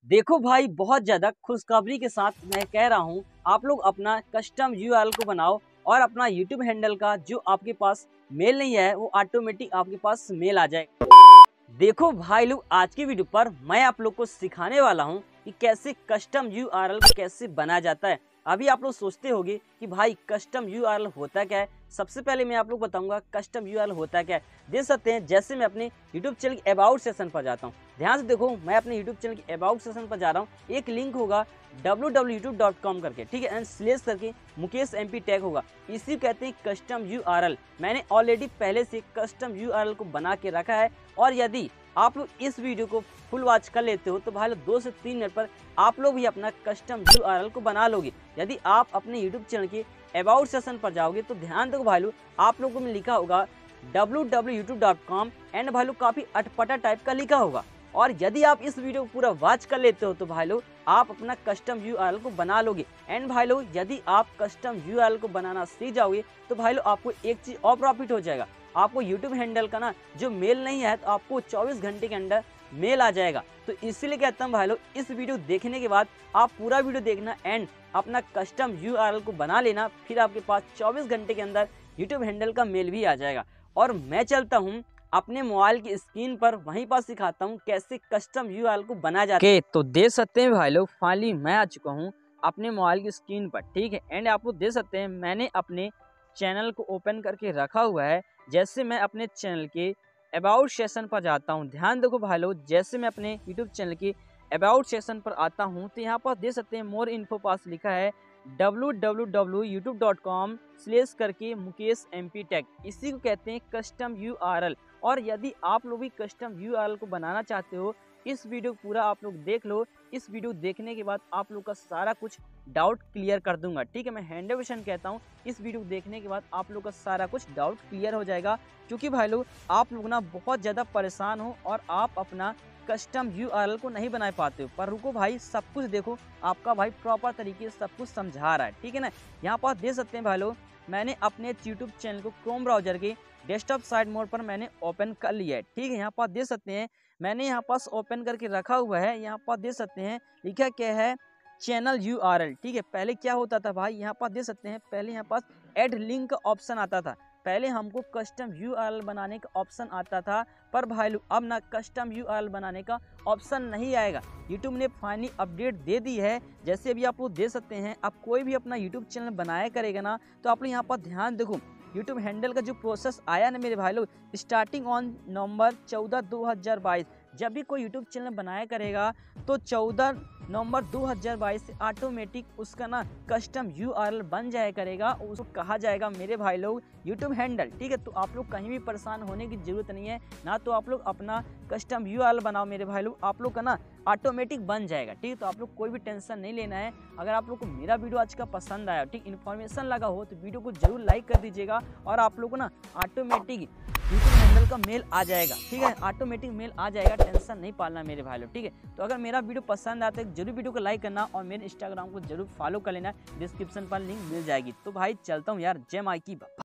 देखो भाई, बहुत ज़्यादा खुशखबरी के साथ मैं कह रहा हूँ, आप लोग अपना कस्टम यूआरएल को बनाओ और अपना यूट्यूब हैंडल का जो आपके पास मेल नहीं है वो ऑटोमेटिक आपके पास मेल आ जाएगा। देखो भाई लोग, आज की वीडियो पर मैं आप लोग को सिखाने वाला हूँ कि कैसे कस्टम यूआरएल को कैसे बनाया जाता है। अभी आप लोग सोचते होंगे कि भाई कस्टम यूआरएल होता क्या है। सबसे पहले मैं आप लोग बताऊंगा कस्टम यूआरएल होता क्या है। देख सकते हैं, जैसे मैं अपने यूट्यूब चैनल के अबाउट सेक्शन पर जाता हूँ। ध्यान से देखो, मैं अपने यूट्यूब चैनल के अबाउट सेक्शन पर जा रहा हूँ। एक लिंक होगा www.youtube.com करके, ठीक है, एंड स्लेश करके मुकेश एमपी टैग होगा। इसी कहते हैं कस्टम यूआरएल। मैंने ऑलरेडी पहले से कस्टम यूआरएल को बना के रखा है और यदि आप लोग इस वीडियो को फुल वॉच कर लेते हो तो भाई लोग 2 से 3 मिनट पर आप लोग भी अपना कस्टम यूआरएल को बना लोगे। यदि आप अपने यूट्यूब चैनल के अबाउट सेक्शन पर जाओगे तो ध्यान दो भाई लोग, आप लोगों में लिखा होगा www.youtube.com एंड भाई लोग काफ़ी अटपटा टाइप का लिखा होगा। और यदि आप इस वीडियो को पूरा वॉच कर लेते हो तो भाई लोग आप अपना कस्टम यूआरएल को बना लोगे। एंड भाई लोग, यदि आप कस्टम यूआरएल को बनाना सीख जाओगे तो भाई लोग आपको एक चीज़ और प्रॉफिट हो जाएगा। आपको यूट्यूब हैंडल का ना जो मेल नहीं है तो आपको 24 घंटे के अंदर मेल आ जाएगा। तो इसीलिए कहता हूँ भाई लोग, इस वीडियो देखने के बाद आप पूरा वीडियो देखना एंड अपना कस्टम यूआरएल को बना लेना, फिर आपके पास 24 घंटे के अंदर यूट्यूब हैंडल का मेल भी आ जाएगा। और मैं चलता हूँ अपने मोबाइल की स्क्रीन पर, वहीं पर सिखाता हूँ कैसे कस्टम यूआरएल को बना जाता है। तो देख सकते हैं भाई लोग, फाइनली मैं आ चुका हूँ अपने मोबाइल की स्क्रीन पर, ठीक है। एंड आप लोग देख सकते हैं मैंने अपने चैनल को ओपन करके रखा हुआ है। जैसे मैं अपने चैनल के अबाउट सेक्शन पर जाता हूँ, ध्यान देखो भाई लोग, जैसे मैं अपने यूट्यूब चैनल के अबाउट सेक्शन पर आता हूँ तो यहाँ पर देख सकते हैं मोर इन्फो पास लिखा है www.youtube.com स्लेश करके मुकेश एमपी टैग। इसी को कहते हैं कस्टम यूआरएल। और यदि आप लोग भी कस्टम यूआरएल को बनाना चाहते हो, इस वीडियो पूरा आप लोग देख लो। इस वीडियो देखने के बाद आप लोग का सारा कुछ डाउट क्लियर कर दूंगा, ठीक है। मैं 100% कहता हूँ, इस वीडियो देखने के बाद आप लोग का सारा कुछ डाउट क्लियर हो जाएगा। क्योंकि भाई लोग आप लोग ना बहुत ज़्यादा परेशान हो और आप अपना कस्टम यूआरएल को नहीं बना पाते हो। पर रुको भाई, सब कुछ देखो, आपका भाई प्रॉपर तरीके से सब कुछ समझा रहा है, ठीक है ना। यहाँ पर देख सकते हैं भाई लोग, मैंने अपने यूट्यूब चैनल को क्रोम ब्राउजर के डेस्कटॉप साइड मोड पर मैंने ओपन कर लिया है, ठीक है। यहाँ पर देख सकते हैं मैंने यहाँ पास ओपन करके रखा हुआ है। यहाँ पर देख सकते हैं लिखा क्या है, चैनल यूआरएल, ठीक है। पहले क्या होता था भाई, यहाँ पर देख सकते हैं पहले यहाँ पास ऐड लिंक का ऑप्शन आता था। पहले हमको कस्टम यूआरएल बनाने का ऑप्शन आता था, पर भाई लोग अब ना कस्टम यूआरएल बनाने का ऑप्शन नहीं आएगा। यूट्यूब ने फाइनली अपडेट दे दी है। जैसे अभी आप लोग देख सकते हैं, अब कोई भी अपना यूट्यूब चैनल बनाया करेगा ना तो आप लोग यहाँ पर ध्यान देखो, यूट्यूब हैंडल का जो प्रोसेस आया ना मेरे भाई लोग, स्टार्टिंग ऑन नवंबर 14 2022, जब भी कोई यूट्यूब चैनल बनाया करेगा तो 14 नवंबर 2022 से ऑटोमेटिक उसका ना कस्टम यूआरएल बन जाया करेगा। उसको कहा जाएगा मेरे भाई लोग यूट्यूब हैंडल, ठीक है। तो आप लोग कहीं भी परेशान होने की जरूरत नहीं है ना। तो आप लोग अपना कस्टम यूआरएल बनाओ मेरे भाई लोग, आप लोग का ना ऑटोमेटिक बन जाएगा, ठीक है। तो आप लोग कोई भी टेंशन नहीं लेना है। अगर आप लोग को मेरा वीडियो आज का पसंद आया, ठीक, इन्फॉर्मेशन लगा हो तो वीडियो को जरूर लाइक कर दीजिएगा। और आप लोग को ना ऑटोमेटिक यूट्यूब हैंडल का मेल आ जाएगा, ठीक है। ऑटोमेटिक मेल आ जाएगा, टेंशन नहीं पालना मेरे भाई लोग, ठीक है। तो अगर मेरा वीडियो पसंद आता है जरूर वीडियो को लाइक करना और मेरे इंस्टाग्राम को जरूर फॉलो कर लेना, डिस्क्रिप्शन पर लिंक मिल जाएगी। तो भाई चलता हूँ यार, जय माई की।